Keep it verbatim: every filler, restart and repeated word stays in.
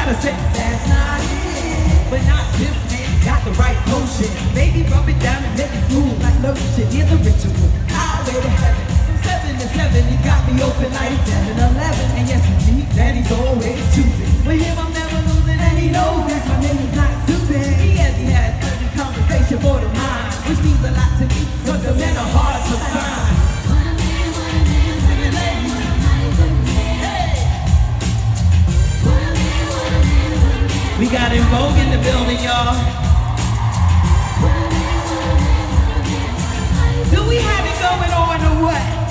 gotta say, that's not it. But not this man, got the right potion. Baby, rub it down and make it smooth like lotion. Here's a ritual, highway to heaven. From seven to seven, he got me open like seven eleven. And yes, indeed, daddy's always choosing. With him, I'm never losing, and he knows that my name is not Susan. He has, he has every conversation for the mind, which means a lot to me, cause the men are hard to find. We got in Vogue in the building, y'all. Do we have it going on or what?